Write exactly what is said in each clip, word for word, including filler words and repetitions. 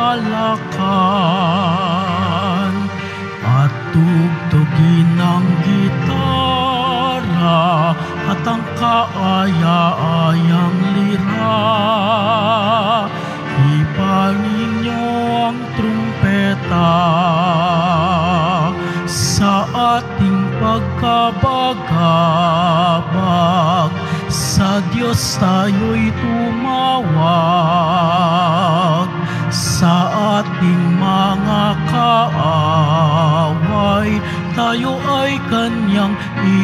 kagalakan at tugtugin ng gitara at ang kaaya-ayang lira. Ipanin niyo ang trumpeta sa ating pagkabagabag. Sa Diyos tayo'y tumawag, sa ating mga kaaway tayo ay Kanyang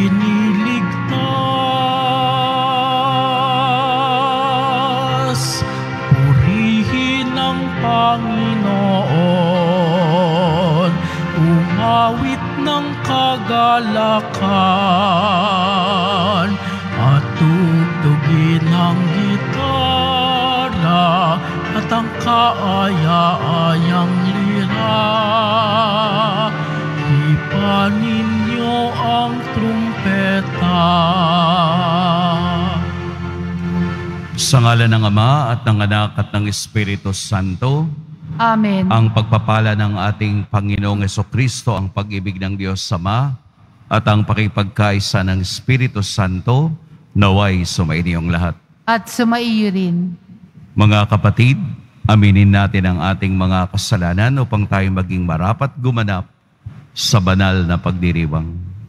iniligtas. Purihin ang Panginoon, umawit ng kagalakan at tugtugin ang gitara at ang kaaya-ayang lira. Ipanin niyo ang trumpeta. Sa ngalan ng Ama at ng Anak at ng Espiritu Santo. Amen. Ang pagpapala ng ating Panginoong Jesucristo, ang pag-ibig ng Diyos Ama, at ang pakipagkaisa ng Espiritu Santo, naway sumainiyong lahat. At sumaiyo rin. Mga kapatid, aminin natin ang ating mga kasalanan upang tayo maging marapat gumanap sa banal na pagdiriwang.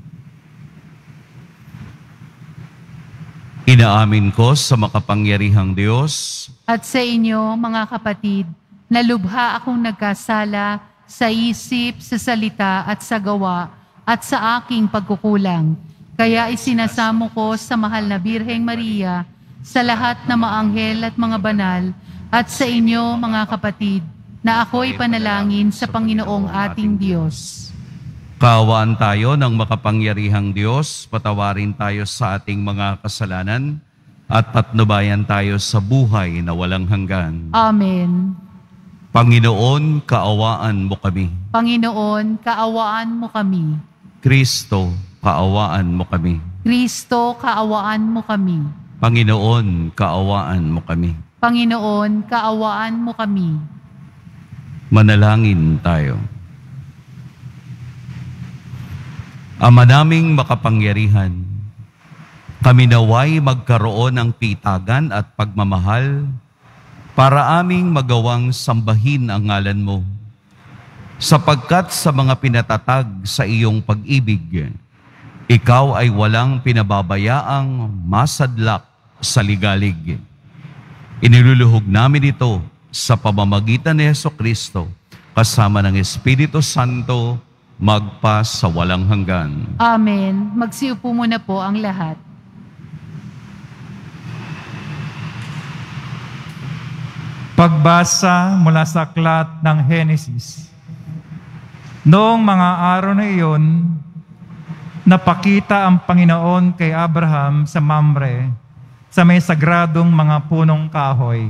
Inaamin ko sa makapangyarihang Diyos at sa inyo, mga kapatid, na lubha akong nagkasala sa isip, sa salita at sa gawa at sa aking pagkukulang. Kaya isinasamo ko sa mahal na Birheng Maria, sa lahat na maanghel at mga banal, at sa inyo, mga kapatid, na ako'y panalangin sa Panginoong ating Diyos. Kaawaan tayo ng makapangyarihang Diyos, patawarin tayo sa ating mga kasalanan, at patnubayan tayo sa buhay na walang hanggan. Amen. Panginoon, kaawaan mo kami. Panginoon, kaawaan mo kami. Kristo, kaawaan mo kami. Kristo, kaawaan mo kami. Panginoon, kaawaan mo kami. Panginoon, kaawaan mo kami. Manalangin tayo. Ama naming makapangyarihan, kami naway magkaroon ng pitagan at pagmamahal para aming magawang sambahin ang ngalan mo, sapagkat sa mga pinatatag sa iyong pag-ibig, ikaw ay walang pinababayaang masadlak sa ligalig. Iniluluhog namin ito sa pamamagitan ni Jesucristo, kasama ng Espiritu Santo, magpa sa walang hanggan. Amen. Magsiupo muna po ang lahat. Pagbasa mula sa aklat ng Henesis. Noong mga araw na iyon, napakita ang Panginoon kay Abraham sa Mamre, sa may sagradong mga punong kahoy.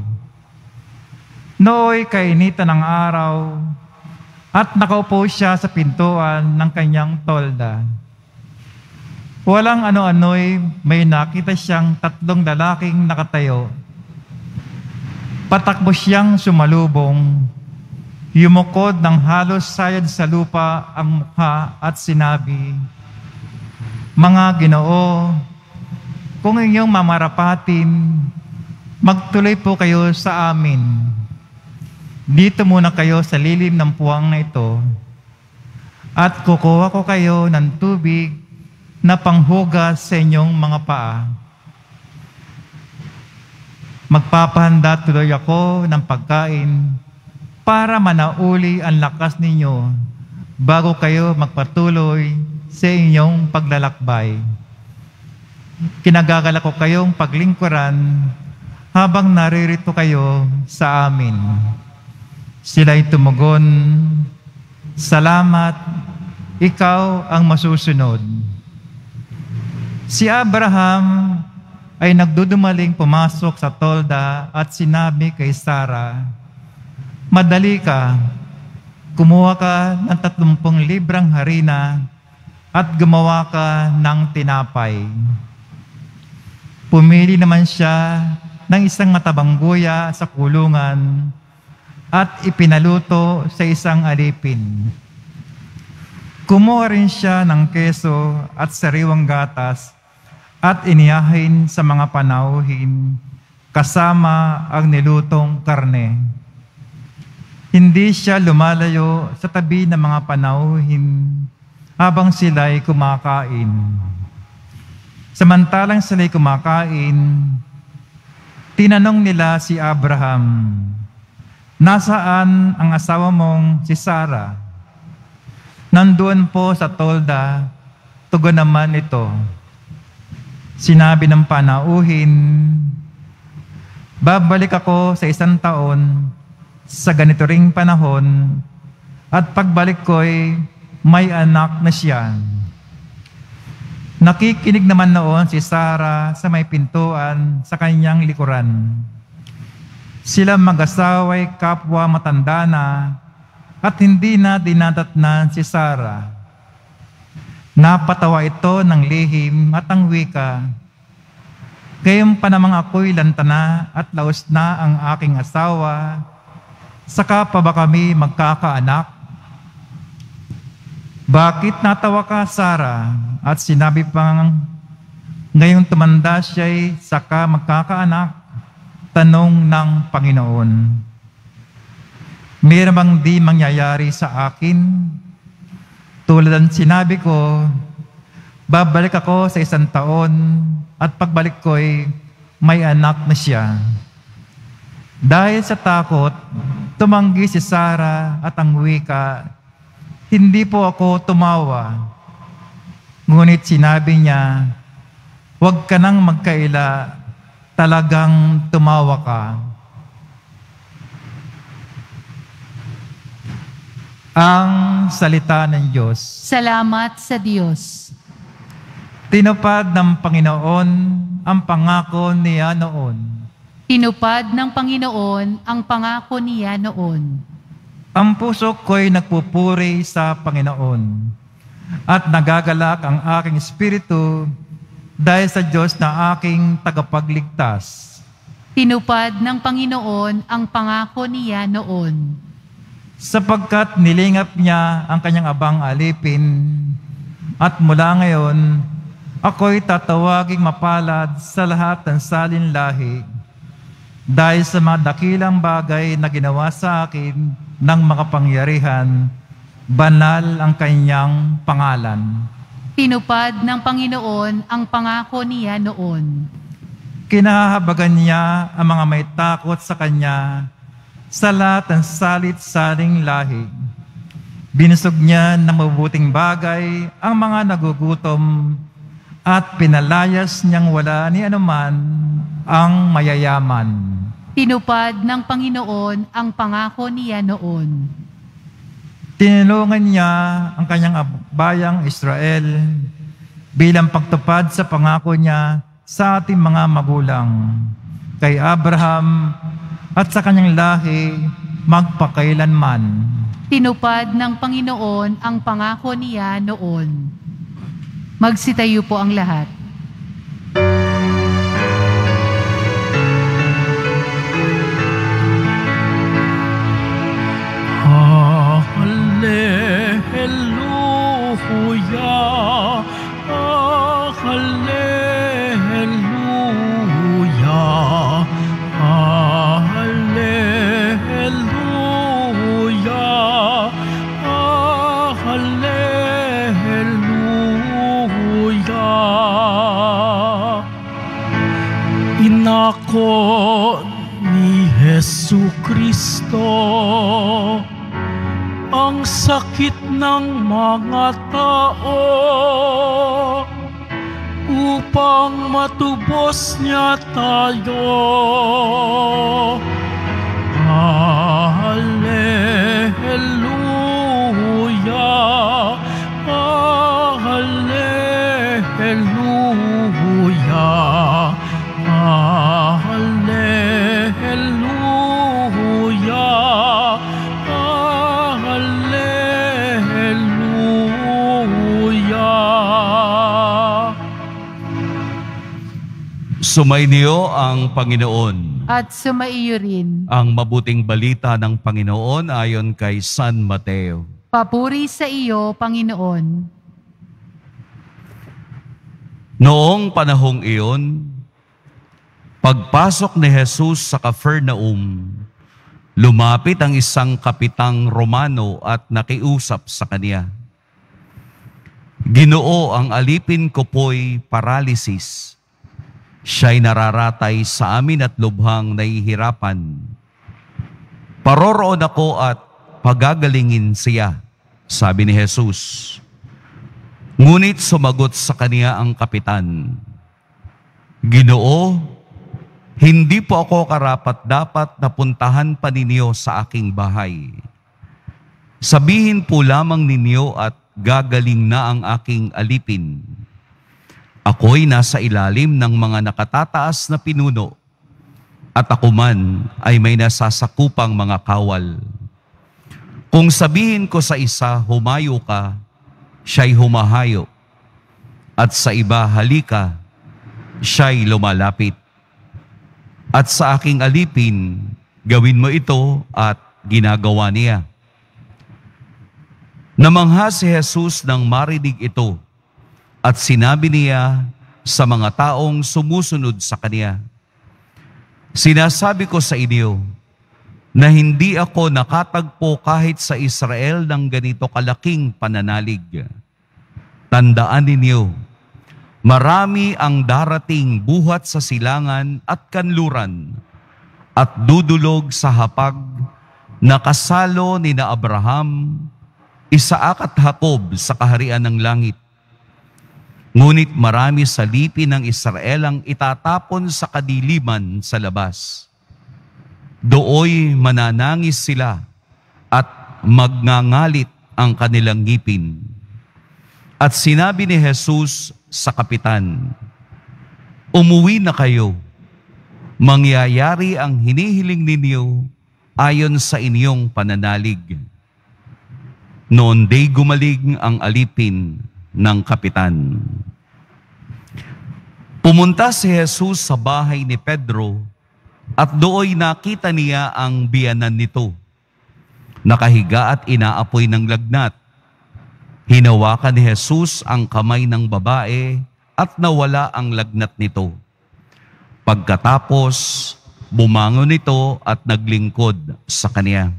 Nooy kainitan ng araw, at nakaupo siya sa pintuan ng kanyang tolda. Walang ano-ano'y may nakita siyang tatlong lalaking nakatayo. Patakbo siyang sumalubong, yumukod ng halos sayad sa lupa ang mukha at sinabi, "Mga Ginoo, kung inyong mamarapatin, magtuloy po kayo sa amin. Dito muna kayo sa lilim ng puwang na ito, at kukuha ko kayo ng tubig na panghugas sa inyong mga paa. Magpapahanda tuloy ako ng pagkain para manauli ang lakas ninyo bago kayo magpatuloy sa inyong paglalakbay. Kinagagalak ko kayong paglingkuran habang naririto kayo sa amin." Sila'y tumugon, "Salamat, ikaw ang masusunod." Si Abraham ay nagdudumaling pumasok sa tolda at sinabi kay Sarah, "Madali ka, kumuha ka ng tatlumpung librang harina at gumawa ka ng tinapay." Pumili naman siya ng isang matabang guya sa kulungan at ipinaluto sa isang alipin. Kumuha rin siya ng keso at sariwang gatas at inihahin sa mga panauhin kasama ang nilutong karne. Hindi siya lumalayo sa tabi ng mga panauhin habang sila'y kumakain. Samantalang sila'y kumakain, tinanong nila si Abraham, "Nasaan ang asawa mong si Sarah?" "Nandoon po sa tolda," tugon naman ito. Sinabi ng panauhin, "Babalik ako sa isang taon sa ganito ring panahon at pagbalik ko'y may anak na siya." Nakikinig naman noon si Sarah sa may pintuan sa kanyang likuran. Sila mag-asawa'y kapwa matanda na at hindi na dinadatnan si Sarah. Napatawa ito ng lihim at ang wika, "Gayong pa namang ako'y lantana at laos na ang aking asawa, saka pa ba kami magkakaanak?" "Bakit natawa ka, Sarah?" At sinabi pang, "Ngayong tumanda siya'y saka magkakaanak?" Tanong ng Panginoon. "Mayroon bang di mangyayari sa akin? Tulad ng sinabi ko, babalik ako sa isang taon at pagbalik ko'y may anak na siya." Dahil sa takot, tumanggi si Sarah at ang wika, "Hindi po ako tumawa." Ngunit sinabi niya, "Huwag ka nang magkaila, talagang tumawa ka." Ang salita ng Diyos. Salamat sa Diyos. Tinupad ng Panginoon ang pangako niya noon. Tinupad ng Panginoon ang pangako niya noon. Ang puso ko'y nagpupuri sa Panginoon at nagagalak ang aking espiritu dahil sa Diyos na aking tagapagligtas. Tinupad ng Panginoon ang pangako niya noon. Sapagkat nilingap niya ang kanyang abang alipin, at mula ngayon, ako'y tatawaging mapalad sa lahat ng salin lahi, dahil sa mga dakilang bagay na ginawa sa akin ng makapangyarihan, banal ang kanyang pangalan. Tinupad ng Panginoon ang pangako niya noon. Kinahabagan niya ang mga may takot sa kanya sa lahat ng salit-saling lahi. Binusog niya ng mabubuting bagay ang mga nagugutom at pinalayas niyang wala ni anuman ang mayayaman. Tinupad ng Panginoon ang pangako niya noon. Tinulungan niya ang kanyang bayang Israel bilang pagtupad sa pangako niya sa ating mga magulang, kay Abraham at sa kanyang lahi magpakailanman. Tinupad ng Panginoon ang pangako niya noon. Magsitayo po ang lahat. Hallelujah, ah, hallelujah, ah, hallelujah, ah, hallelujah. Inako ni Jesucristo ang sakit ng mga tao upang matubos niya tayo. Hallelujah, hallelujah, hallelujah. Sumainyo ang Panginoon. at sumaiyo rin. Ang mabuting balita ng Panginoon ayon kay San Mateo. Papuri sa iyo, Panginoon. Noong panahong iyon, pagpasok ni Jesus sa Capernaum, lumapit ang isang kapitang Romano at nakiusap sa kanya. Ginoo, ang alipin ko po'y paralysis. Siya'y nararatay sa amin at lubhang nahihirapan. Paroroon ako at pagagalingin siya, sabi ni Jesus. Ngunit sumagot sa kaniya ang kapitan, Ginoo, hindi po ako karapat-dapat na puntahan pa ninyo sa aking bahay. Sabihin po lamang ninyo at gagaling na ang aking alipin. Ako'y nasa ilalim ng mga nakatataas na pinuno at ako man ay may nasasakupang mga kawal. Kung sabihin ko sa isa, humayo ka, siya'y humahayo. At sa iba, halika, siya'y lumalapit. At sa aking alipin, gawin mo ito at ginagawa niya. Namangha si Jesus nang marinig ito at sinabi niya sa mga taong sumusunod sa kanya, Sinasabi ko sa inyo na hindi ako nakatagpo kahit sa Israel ng ganito kalaking pananalig. Tandaan ninyo, marami ang darating buhat sa silangan at kanluran at dudulog sa hapag na kasalo ni na Abraham, Isaak at Jacob sa kaharian ng langit. Ngunit marami sa lipi ng Israel ang itatapon sa kadiliman sa labas. Dooy mananangis sila at magngangalit ang kanilang ngipin. At sinabi ni Jesus sa kapitan, Umuwi na kayo. Mangyayari ang hinihiling ninyo ayon sa inyong pananalig. Noon day gumaling ang alipin ng kapitan. Pumunta si Jesus sa bahay ni Pedro at dooy nakita niya ang biyanan nito. Nakahiga at inaapoy ng lagnat. Hinawakan ni Jesus ang kamay ng babae at nawala ang lagnat nito. Pagkatapos, bumangon ito at naglingkod sa kanya.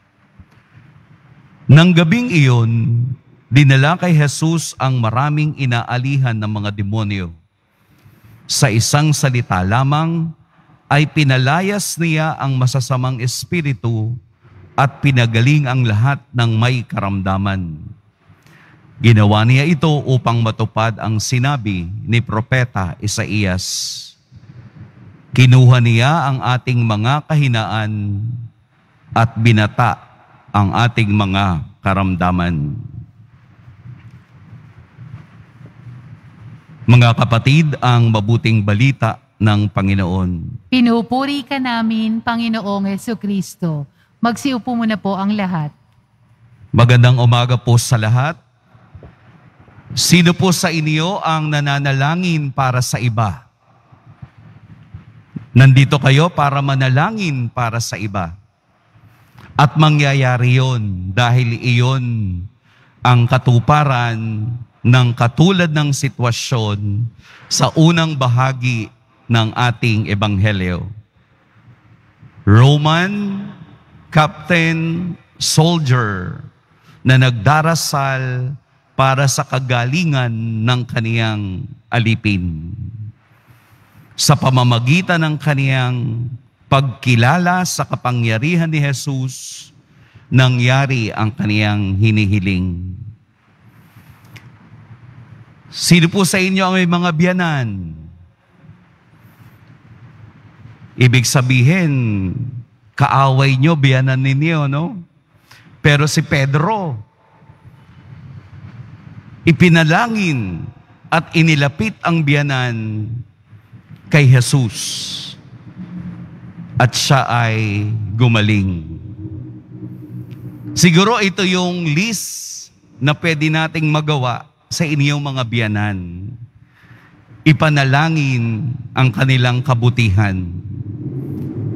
Nang gabing iyon, dinala kay Jesus ang maraming inaalihan ng mga demonyo. Sa isang salita lamang, ay pinalayas niya ang masasamang espiritu at pinagaling ang lahat ng may karamdaman. Ginawa niya ito upang matupad ang sinabi ni Propeta Isaías. Kinuha niya ang ating mga kahinaan at binata ang ating mga karamdaman. Mga kapatid, ang mabuting balita ng Panginoon. Pinupuri ka namin, Panginoong Jesucristo. Magsiupo muna po ang lahat. Magandang umaga po sa lahat. Sino po sa inyo ang nananalangin para sa iba? Nandito kayo para manalangin para sa iba. At mangyayari yon dahil iyon ang katuparan ng katulad ng sitwasyon sa unang bahagi ng ating ebanghelyo. Roman captain soldier na nagdarasal para sa kagalingan ng kaniyang alipin. Sa pamamagitan ng kaniyang pagkilala sa kapangyarihan ni Jesus, nangyari ang kaniyang hinihiling. Sino po sa inyo ang may mga biyanan? Ibig sabihin, kaaway nyo, biyanan ninyo, no? Pero si Pedro, ipinalangin at inilapit ang biyanan kay Jesus. At siya ay gumaling. Siguro ito yung list na pwede nating magawa sa inyong mga biyanan. Ipanalangin ang kanilang kabutihan.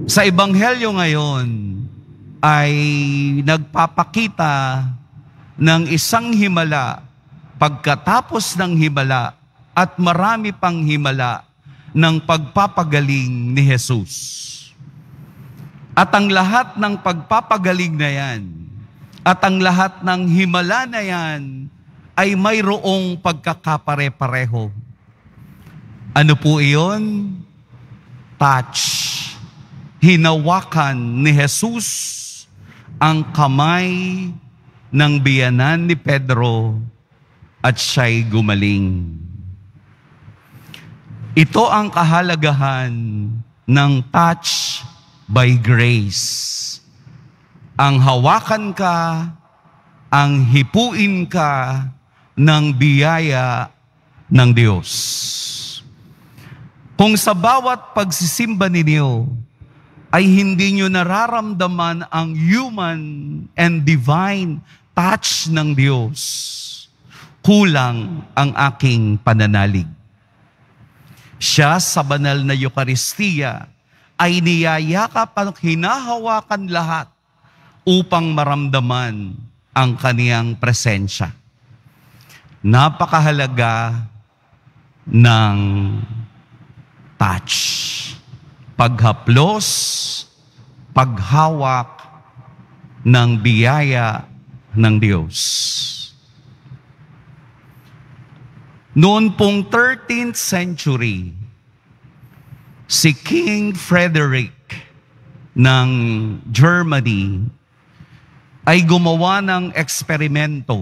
Sa Ebanghelyo ngayon ay nagpapakita ng isang himala pagkatapos ng himala at marami pang himala ng pagpapagaling ni Jesus. At ang lahat ng pagpapagaling na yan at ang lahat ng himala na yan ay mayroong pagkakapare-pareho. Ano po iyon? Touch. Hinawakan ni Jesus ang kamay ng biyanan ni Pedro at siya'y gumaling. Ito ang kahalagahan ng touch by grace. Ang hawakan ka, ang hipuin ka ng biyaya ng Diyos. Kung sa bawat pagsisimba ninyo ay hindi nyo nararamdaman ang human and divine touch ng Diyos, kulang ang aking pananalig. Siya sa banal na Eucharistia ay niyayakap at hinahawakan lahat upang maramdaman ang kaniyang presensya. Napakahalaga ng touch. Paghaplos, paghawak ng biyaya ng Diyos. Noon pong thirteenth century, si King Frederick ng Germany ay gumawa ng eksperimento.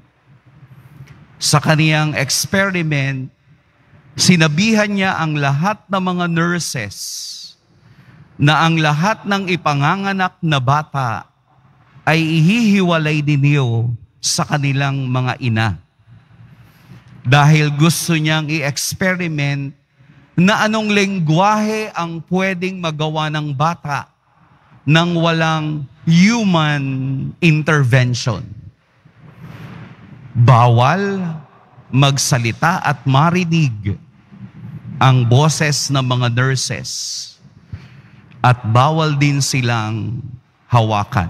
Sa kaniyang experiment, sinabihan niya ang lahat ng mga nurses na ang lahat ng ipanganganak na bata ay ihihiwalay ninyo sa kanilang mga ina. Dahil gusto niyang i-experiment na anong lengguwahe ang pwedeng magawa ng bata nang walang human intervention. Bawal magsalita at marinig ang boses ng mga nurses at bawal din silang hawakan.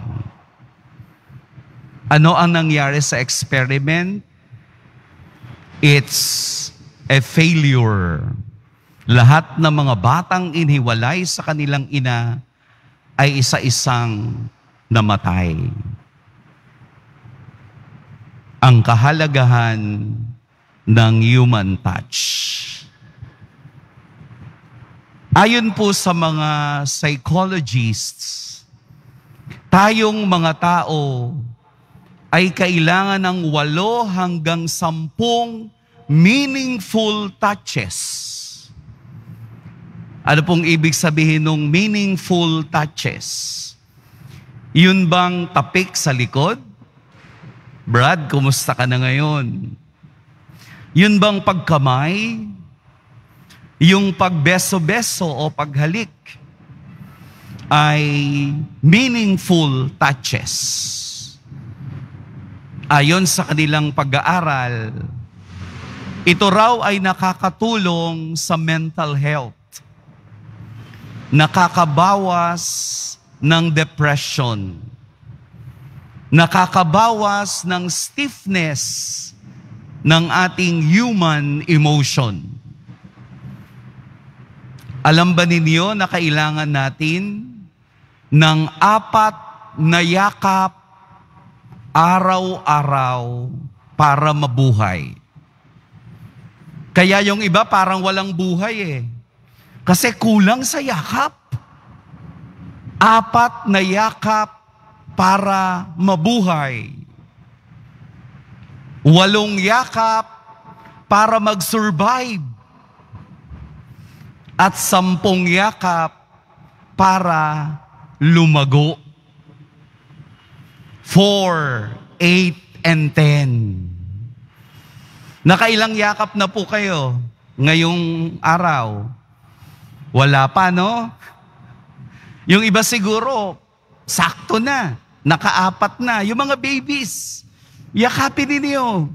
Ano ang nangyari sa experiment? It's a failure. Lahat ng mga batang inhiwalay sa kanilang ina ay isa-isang namatay. Ang kahalagahan ng human touch. Ayon po sa mga psychologists, tayong mga tao ay kailangan ng walo hanggang sampung meaningful touches. Ano pong ibig sabihin ng meaningful touches? Yun bang tapik sa likod? Brad, kumusta ka na ngayon? Yun bang pagkamay? Yung pagbeso-beso o paghalik ay meaningful touches. Ayon sa kanilang pag-aaral, ito raw ay nakakatulong sa mental health. Nakakabawas ng depression. Nakakabawas ng stiffness ng ating human emotion. Alam ba ninyo na kailangan natin ng apat na yakap araw-araw para mabuhay? Kaya yung iba parang walang buhay eh. Kasi kulang sa yakap. Apat na yakap para mabuhay. Walong yakap para mag-survive. At sampung yakap para lumago. Four, eight, and ten. Nakailang yakap na po kayo ngayong araw? Wala pa, no? Yung iba siguro, sakto na. Nakaapat na. Yung mga babies, yakapin ninyo.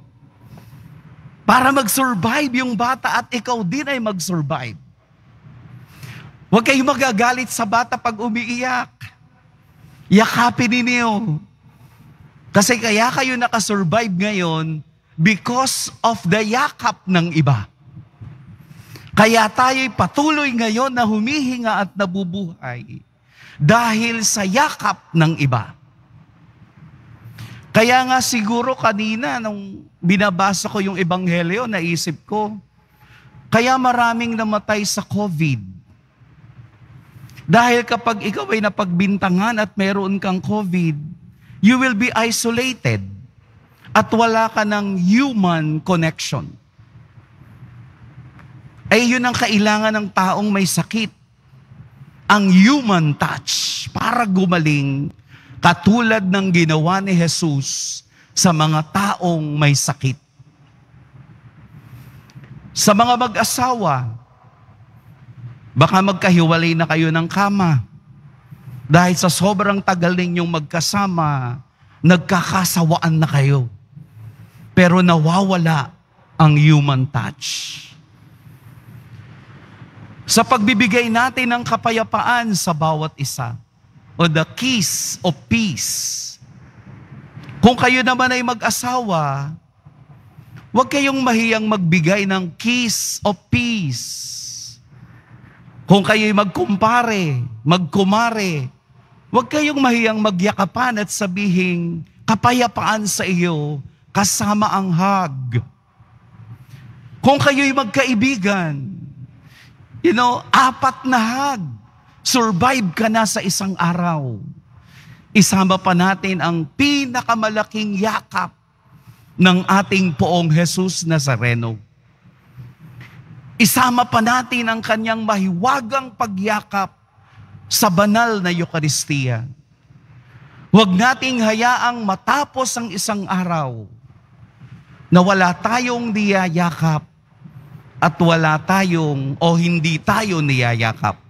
Para mag-survive yung bata at ikaw din ay mag-survive. Huwag kayong magagalit sa bata pag umiiyak. Yakapin ninyo. Kasi kaya kayo nakasurvive ngayon because of the yakap ng iba. Kaya tayo'y patuloy ngayon na humihinga at nabubuhay dahil sa yakap ng iba. Kaya nga siguro kanina nung binabasa ko yung ebanghelyo, naisip ko, kaya maraming namatay sa COVID. Dahil kapag ikaw ay napagbintangan at meron kang COVID, you will be isolated at wala ka ng human connection. Ay yun ang kailangan ng taong may sakit. Ang human touch para gumaling, katulad ng ginawa ni Jesus sa mga taong may sakit. Sa mga mag-asawa, baka magkahiwalay na kayo ng kama. Dahil sa sobrang tagal ninyong magkasama, nagkakasawaan na kayo. Pero nawawala ang human touch. Sa pagbibigay natin ng kapayapaan sa bawat isa, o the kiss of peace. Kung kayo naman ay mag-asawa, huwag kayong mahiyang magbigay ng kiss of peace. Kung kayo'y magkumpare, magkumare, huwag kayong mahiyang magyakapan at sabihin, kapayapaan sa iyo, kasama ang hug. Kung kayo'y magkaibigan, you know, apat na hug. Survive ka na sa isang araw. Isama pa natin ang pinakamalaking yakap ng ating Poong Jesus Nazareno. Isama pa natin ang kanyang mahiwagang pagyakap sa banal na Eucharistia. Huwag nating hayaang matapos ang isang araw na wala tayong niyayakap at wala tayong o hindi tayo niyayakap.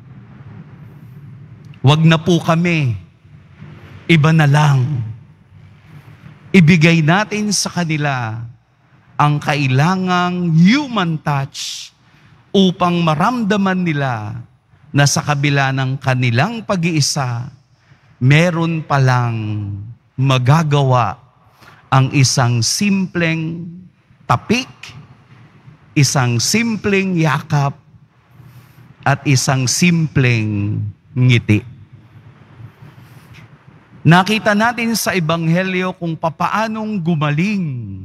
Huwag na po kami, iba na lang. Ibigay natin sa kanila ang kailangang human touch upang maramdaman nila na sa kabila ng kanilang pag-iisa, meron palang magagawa ang isang simpleng tapik, isang simpleng yakap, at isang simpleng ngiti. Nakita natin sa Ebanghelyo kung papaanong gumaling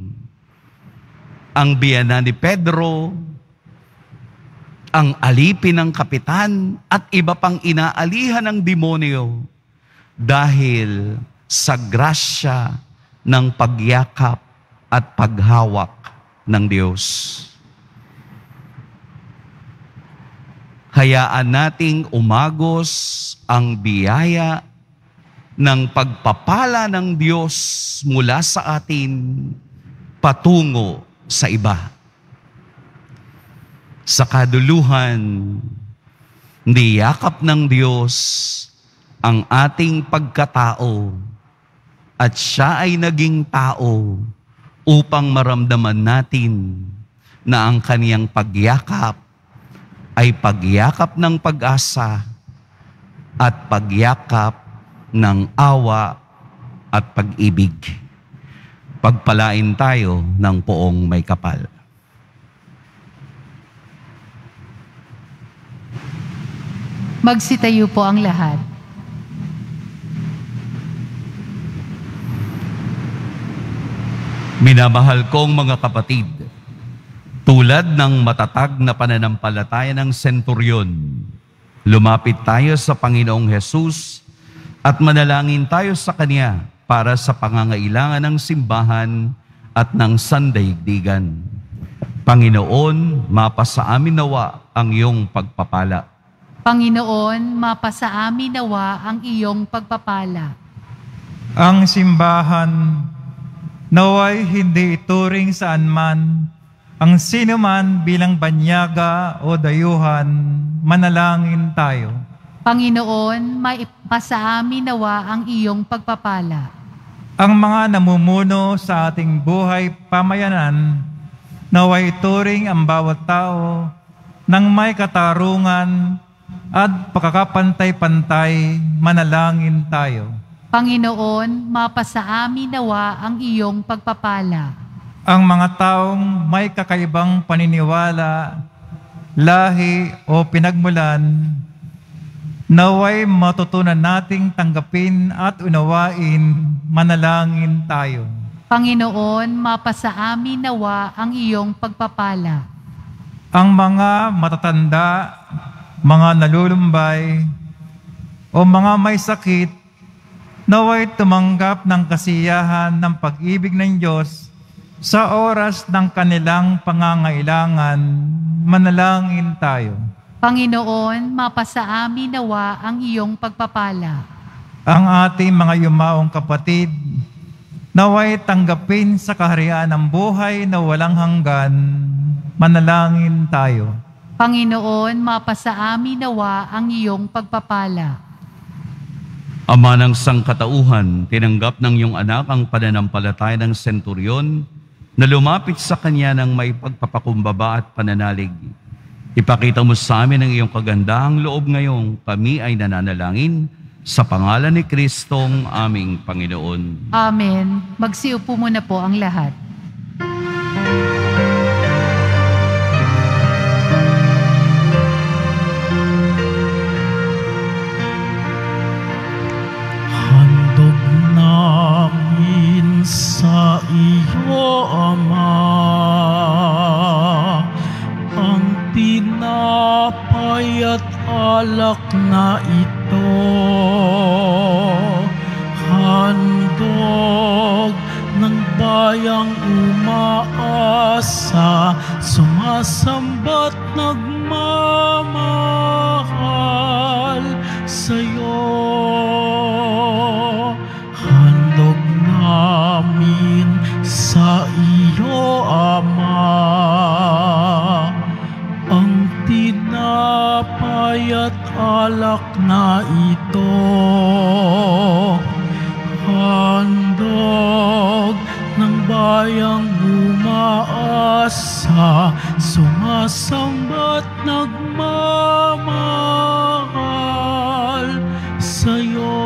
ang biyanan ni Pedro, ang alipin ng kapitan, at iba pang inaalihan ng demonyo dahil sa grasya ng pagyakap at paghawak ng Diyos. Hayaan nating umagos ang biyaya ng pagpapala ng Diyos mula sa atin patungo sa iba. Sa kaduluhan, niyakap ng Diyos ang ating pagkatao at siya ay naging tao upang maramdaman natin na ang kaniyang pagyakap ay pagyakap ng pag-asa at pagyakap ng awa at pag-ibig. Pagpalain tayo ng Poong may kapal. Magsitayo po ang lahat. Minamahal kong mga kapatid, tulad ng matatag na pananampalataya ng senturyon, lumapit tayo sa Panginoong Hesus at manalangin tayo sa Kanya para sa pangangailangan ng simbahan at ng sandaigdigan. Panginoon, mapasa amin nawa ang iyong pagpapala. Panginoon, mapasa amin nawa ang iyong pagpapala. Ang simbahan naway hindi ituring saan man ang sino man bilang banyaga o dayuhan. Manalangin tayo. Panginoon, maipasa amin nawa ang iyong pagpapala. Ang mga namumuno sa ating buhay pamayanan, naway turing ang bawat tao ng may katarungan at pagkakapantay-pantay, manalangin tayo. Panginoon, mapasa amin nawa ang iyong pagpapala. Ang mga taong may kakaibang paniniwala, lahi o pinagmulan, naway matutunan nating tanggapin at unawain, manalangin tayo. Panginoon, mapasa amin nawa ang iyong pagpapala. Ang mga matatanda, mga nalulumbay, o mga may sakit, naway tumanggap ng kasiyahan ng pag-ibig ng Diyos sa oras ng kanilang pangangailangan, manalangin tayo. Panginoon, mapasa amin nawa ang iyong pagpapala. Ang ating mga yumaong kapatid, naway tanggapin sa kaharian ng buhay na walang hanggan, manalangin tayo. Panginoon, mapasa amin nawa ang iyong pagpapala. Ama ng sangkatauhan, tinanggap ng iyong anak ang pananampalataya ng senturyon na lumapit sa kanya ng may pagpapakumbaba at pananalig. Ipakita mo sa amin ang iyong kagandahang loob ngayong kami ay nananalangin sa pangalan ni Kristong aming Panginoon. Amen. Magsiupo muna po ang lahat. Handog namin sa iyo, Ama, ang tinapay at alak na ito. Handog ng bayang umaasa, sumasamba't nagmamahal sa'yo. Handog namin sa iyo, Ama, ang tinapay at alak na ito. Handog ng bayang umaasa, sumasamba't nagmamahal sa'yo.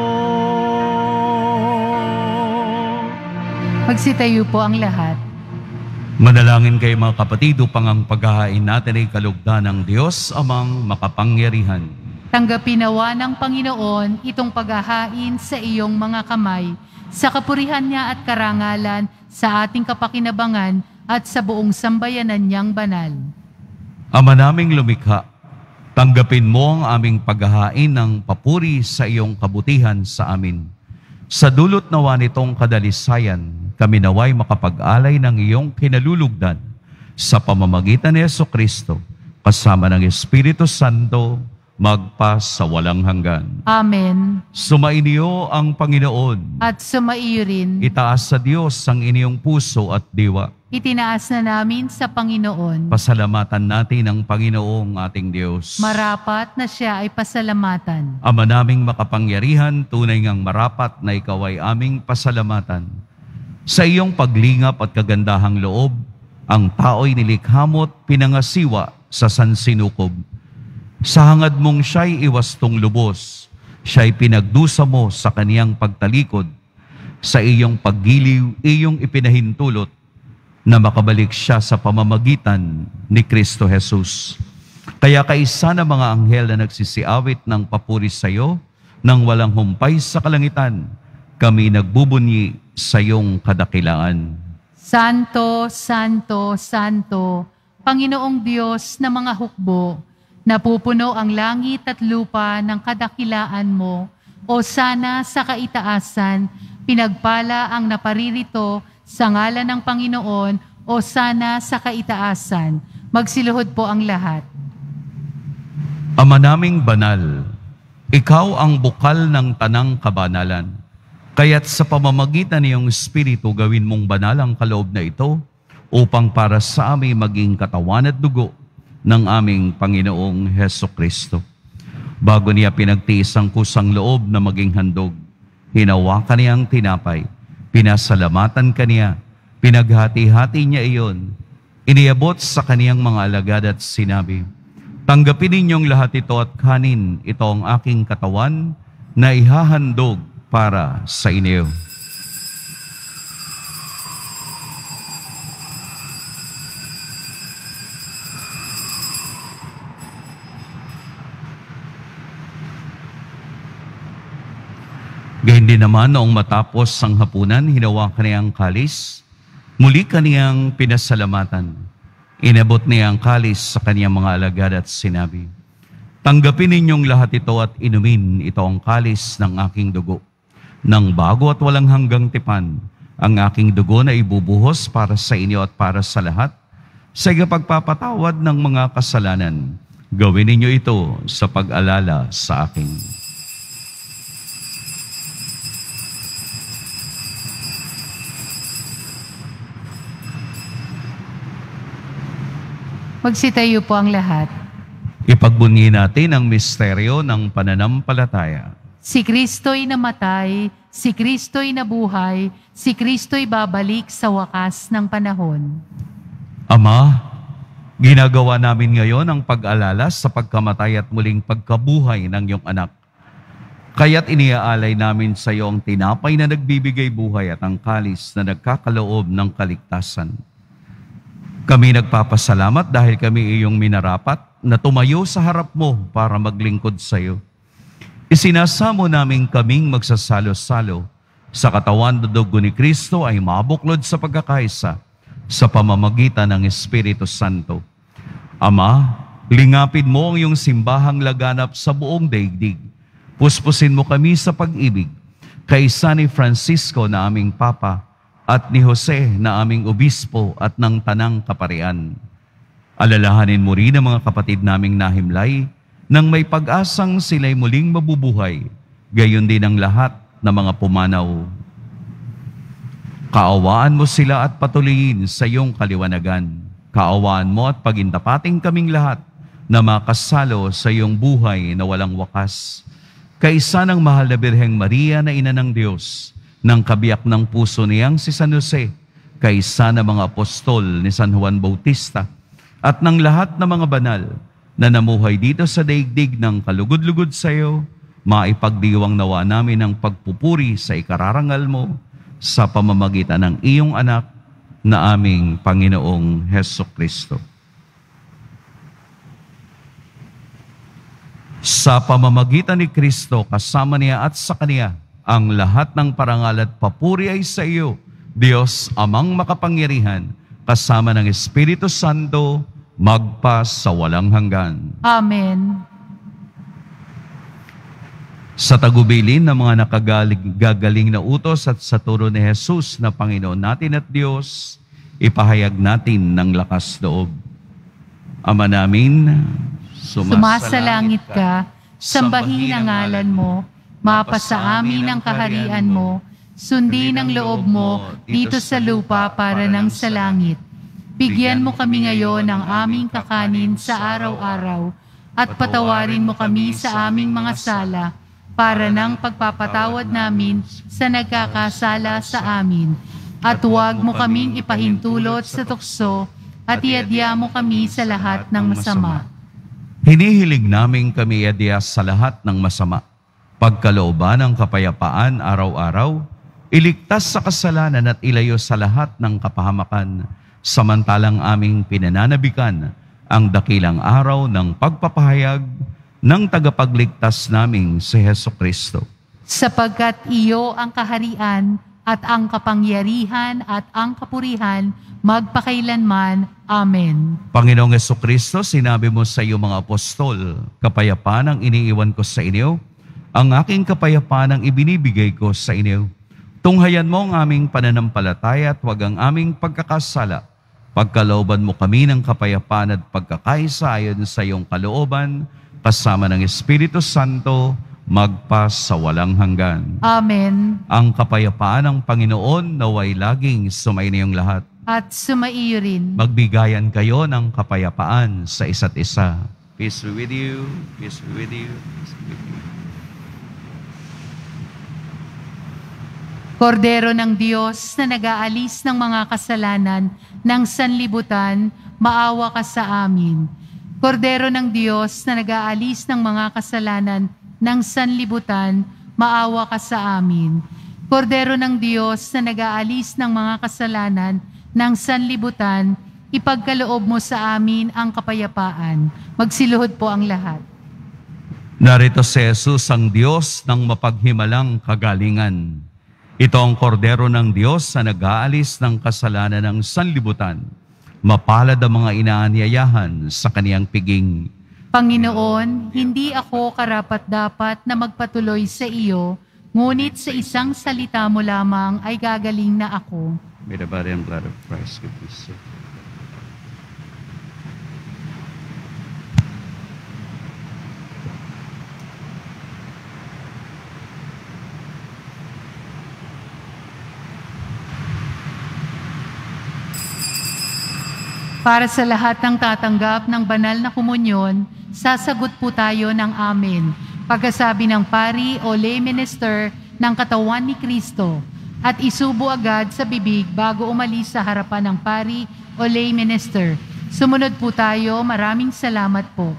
Magsitayo po ang lahat. Manalangin kayo mga kapatid upang ang paghahain natin ay kalugdan ng Diyos amang makapangyarihan. Tanggapin nawa ng Panginoon itong paghahain sa iyong mga kamay, sa kapurihan niya at karangalan, sa ating kapakinabangan at sa buong sambayanan niyang banal. Ama naming lumikha, tanggapin mo ang aming paghahain ng papuri sa iyong kabutihan sa amin. Sa dulot nawa nitong kadalisayan, kami naway makapag-alay ng iyong kinalulugdan sa pamamagitan ni Jesucristo, kasama ng Espiritu Santo, magpa sa walang hanggan. Amen. Sumainyo ang Panginoon. At sumaiyo rin, Itaas sa Diyos ang inyong puso at diwa. itinaas na namin sa Panginoon. Pasalamatan natin ang Panginoong ating Diyos. Marapat na siya ay pasalamatan. Ama naming makapangyarihan, tunay ngang marapat na ikaw ay aming pasalamatan. Sa iyong paglingap at kagandahang loob, ang tao'y nilikhamot pinangasiwa sa sansinukob. Sa hangad mong siya'y iwastong lubos, siya'y pinagdusa mo sa kaniyang pagtalikod. Sa iyong paggiliw, iyong ipinahintulot na makabalik siya sa pamamagitan ni Kristo Jesus. Kaya kaisa ng mga anghel na nagsisiawit ng papuri sa iyo, nang walang humpay sa kalangitan, kami nagbubunyi sa iyong kadakilaan. Santo, Santo, Santo, Panginoong Diyos na mga hukbo, napupuno ang langit at lupa ng kadakilaan mo, o sana sa kaitaasan, pinagpala ang naparirito sa ngalan ng Panginoon, o sana sa kaitaasan. Magsiluhod po ang lahat. Ama naming banal, ikaw ang bukal ng tanang kabanalan. Kaya't sa pamamagitan ng iyong Espiritu, gawin mong banal ang kaloob na ito upang para sa amin maging katawan at dugo ng aming Panginoong Hesukristo. Bago niya pinagtiis ang kusang loob na maging handog, hinawakan niya ang tinapay, pinasalamatan kaniya, pinaghati-hati niya iyon, iniabot sa kaniyang mga alagad at sinabi, Tanggapin ninyong lahat ito at kanin, ito ang aking katawan na ihahandog para sa inyo. Gayun din naman noong matapos ang hapunan, hinawakan niya ang kalis, muli kaniyang pinasalamatan. Inabot niya ang kalis sa kaniyang mga alagad at sinabi, tanggapin ninyong lahat ito at inumin, ito ang kalis ng aking dugo. Nang bago at walang hanggang tipan, ang aking dugo na ibubuhos para sa inyo at para sa lahat, sa pagpapatawad ng mga kasalanan. Gawin ninyo ito sa pag-alala sa akin. Magsitayo po ang lahat. Ipagbunyi natin ang misteryo ng pananampalataya. Si Kristo'y namatay, si Kristo'y nabuhay, si Kristo'y babalik sa wakas ng panahon. Ama, ginagawa namin ngayon ang pag-alala sa pagkamatay at muling pagkabuhay ng iyong anak. Kaya't iniaalay namin sa iyo ang tinapay na nagbibigay buhay at ang kalis na nagkakaloob ng kaligtasan. Kami nagpapasalamat dahil kami iyong minarapat na tumayo sa harap mo para maglingkod sa iyo. Isinasamo namin kaming magsasalo-salo sa katawan at dugo ni Kristo ay mabuklod sa pagkakaisa sa pamamagitan ng Espiritu Santo. Ama, lingapin mo ang iyong simbahang laganap sa buong daigdig. Puspusin mo kami sa pag-ibig, kaisa ni Francisco na aming Papa, at ni Jose na aming obispo at ng tanang kaparian. Alalahanin mo rin ang mga kapatid naming nahimlay nang may pag-asang sila'y muling mabubuhay, gayon din ang lahat ng mga pumanaw. Kaawaan mo sila at patuloyin sa iyong kaliwanagan. Kaawaan mo at pagintapating kaming lahat na makasalo sa iyong buhay na walang wakas. Kaisa ng mahal na Birheng Maria na Ina ng Diyos, ng kabiyak ng puso niyang si San Jose, kaisa ng mga apostol ni San Juan Bautista, at ng lahat ng mga banal na namuhay dito sa daigdig ng kalugod-lugod sa iyo, maipagdiwang nawa namin ang pagpupuri sa ikararangal mo sa pamamagitan ng iyong anak na aming Panginoong Hesukristo. Sa pamamagitan ni Kristo, kasama niya at sa Kaniya, ang lahat ng parangal at papuri ay sa iyo, Diyos Amang makapangyarihan, kasama ng Espiritu Santo, magpa sa walang hanggan. Amen. Sa tagubilin ng mga nakagagaling na utos at sa turo ni Jesus na Panginoon natin at Diyos, ipahayag natin ng lakas loob. Ama namin, sumasalangit ka, sambahin ang ngalan mo, mapasa amin ang kaharian mo, sundin ang loob mo dito sa lupa para ng sa langit. Bigyan mo kami ngayon ng aming kakanin sa araw-araw at patawarin mo kami sa aming mga sala para ng pagpapatawad namin sa nagkakasala sa amin. At huwag mo kaming ipahintulot sa tukso at iadya mo kami sa lahat ng masama. Hinihiling namin kami iadya sa lahat ng masama. Pagkalooban ng kapayapaan araw-araw, iligtas sa kasalanan at ilayo sa lahat ng kapahamakan, samantalang aming pinananabikan ang dakilang araw ng pagpapahayag ng tagapagligtas naming si Hesukristo. Sapagkat iyo ang kaharian at ang kapangyarihan at ang kapurihan magpakailanman. Amen. Panginoong Hesukristo, sinabi mo sa iyo mga apostol, kapayapaan ang iniiwan ko sa inyo, ang aking kapayapaan ang ibinibigay ko sa inyo. Tunghayan mo ang aming pananampalataya at huwag ang aming pagkakasala. Pagkalooban mo kami ng kapayapaan at pagkakaisa ayon sa iyong kalooban, kasama ng Espiritu Santo, magpa sa walang hanggan. Amen. Ang kapayapaan ng Panginoon naway laging sumainiyong lahat. At sumaiyo rin. Magbigayan kayo ng kapayapaan sa isa't isa. Peace be with you. Peace be with you. Peace be with you. Kordero ng Diyos na nag-aalis ng mga kasalanan ng sanlibutan, maawa ka sa amin. Kordero ng Diyos na nag-aalis ng mga kasalanan ng sanlibutan, maawa ka sa amin. Kordero ng Diyos na nag-aalis ng mga kasalanan ng sanlibutan, ipagkaloob mo sa amin ang kapayapaan. Magsiluhod po ang lahat. Narito si Jesus, ang Diyos ng mapaghimalang kagalingan. Ito ang kordero ng Diyos na nag-aalis ng kasalanan ng sanlibutan. Mapalad ang mga inaanyayahan sa kaniyang piging. Panginoon, hindi ako karapat-dapat na magpatuloy sa iyo, ngunit sa isang salita mo lamang ay gagaling na ako. May the body and blood of Christ, give me safe. Para sa lahat ng tatanggap ng banal na komunyon, sasagot po tayo ng amen. Pagkasabi ng pari o lay minister ng katawan ni Kristo at isubo agad sa bibig bago umalis sa harapan ng pari o lay minister. Sumunod po tayo. Maraming salamat po.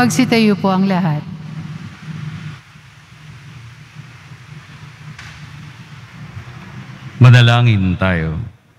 Magsitayo po ang lahat. Manalangin tayo.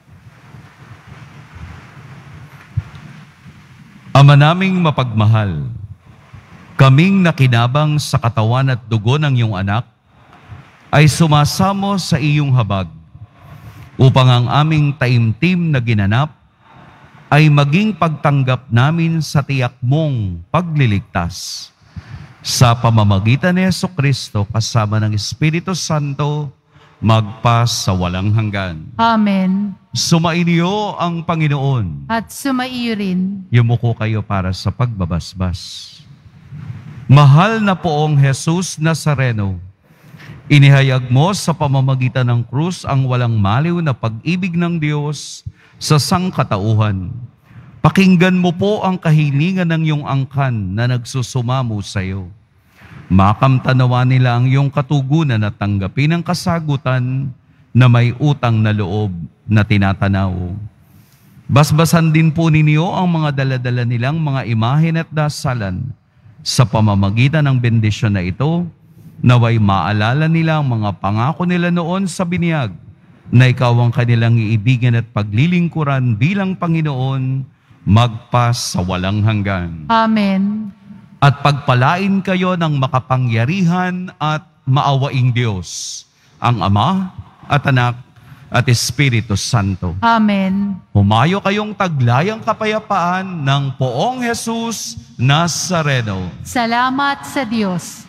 Ama naming mapagmahal, kaming nakinabang sa katawan at dugo ng iyong anak, ay sumasamo sa iyong habag upang ang aming taimtim na ginanap ay maging pagtanggap namin sa tiyak mong pagliligtas. Sa pamamagitan ni Jesucristo kasama ng Espiritu Santo, magpas sa walang hanggan. Amen. Sumainyo ang Panginoon. At sumaiyo rin. Yumuko kayo para sa pagbabasbas. Mahal na poong Jesus Nazareno, inihayag mo sa pamamagitan ng krus ang walang maliw na pag-ibig ng Diyos sa sangkatauhan. Pakinggan mo po ang kahilingan ng iyong angkan na nagsusumamo sa iyo. Makamtanawa nila ang iyong katugunan at tanggapin ang kasagutan na may utang na loob na tinatanaw. Basbasan din po ninyo ang mga daladala nilang mga imahen at dasalan. Sa pamamagitan ng bendisyon na ito, naway maalala nila ang mga pangako nila noon sa binyag na ikaw ang kanilang iibigan at paglilingkuran bilang Panginoon magpas sa walang hanggan. Amen. At pagpalain kayo ng makapangyarihan at maawaing Diyos, ang Ama at Anak at Espiritu Santo. Amen. Humayo kayong taglayang kapayapaan ng poong Jesus Nazareno. Salamat sa Diyos.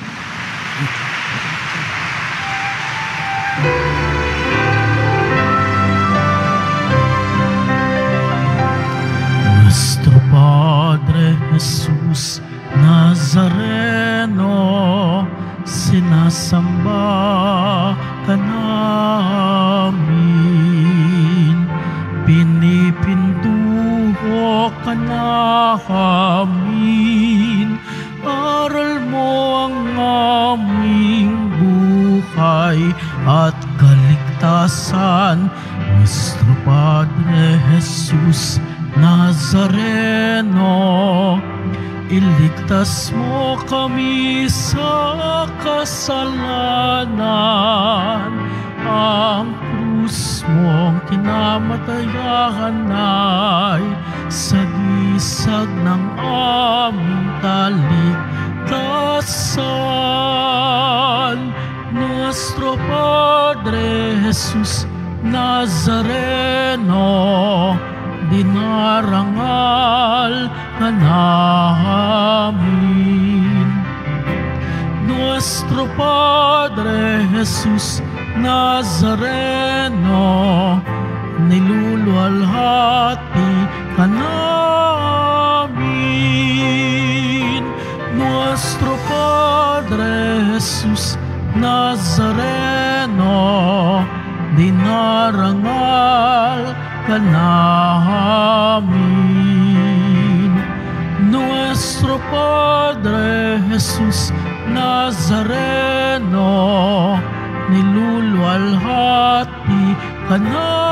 Nuestro Padre Jesus Nazareno, sinasamba ka namin, pinipintuho ka namin, aral mo ang aming buhay at kaligtasan. Nuestro Padre Jesus Nazareno, iligtas mo kami sa kasalanan. Ang krus mong kinamatayan ay sagisag ng aming kaligtasan. Nuestro Padre Jesus Nazareno, dinarangal ka namin. Nuestro Padre Jesus Nazareno, niluluwalhati ka namin. Nuestro Padre Jesus Nazareno, dinarangal ka namin. Nuestro Padre Jesus Nazareno, niluluwalhati ka namin.